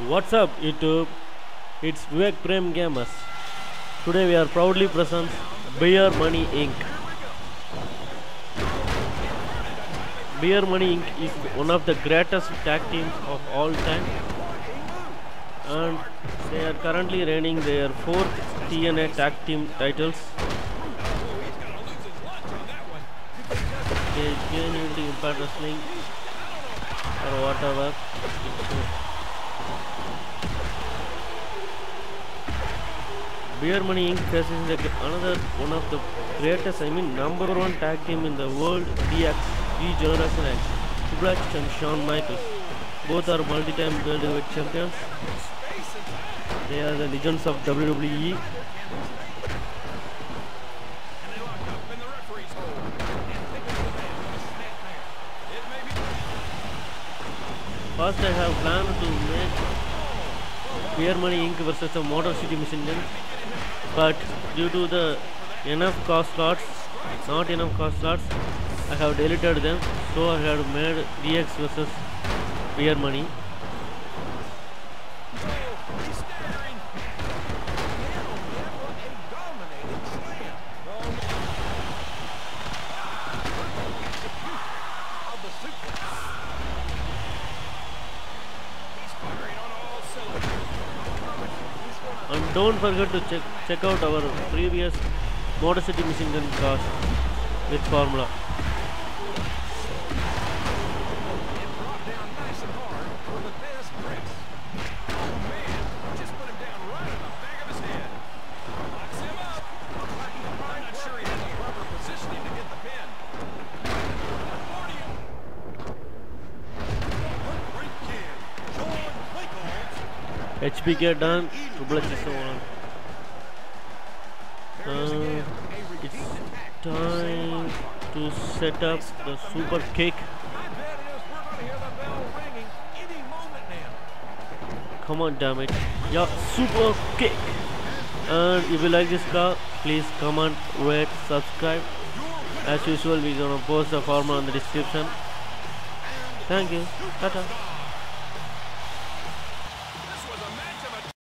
What's up YouTube? It's Vivek Prem Gamers. Today we are proudly present Beer Money Inc. Beer Money Inc. is one of the greatest tag teams of all time, and they are currently reigning their 4th TNA tag team titles. They gain into Impact Wrestling or whatever. Beer Money Inc. faces another one of the greatest, number one tag team in the world, DX, Generation X, Triple H and Shawn Michaels. Both are multi-time world heavyweight champions. They are the legends of WWE. First, I have planned to make Beer Money Inc. versus the Motor City Machine Guns, but due to the not enough cost slots, I have deleted them. So I have made DX versus Beer Money. And don't forget to check out our previous Motor City Machine Gun cast with formula. HBK done, Triple H is on. It's time to set up the super kick. Come on, damn it. Yeah, super kick. And if you like this car, please comment, rate, subscribe. As usual, we're gonna post the formula in the description. Thank you. Tata.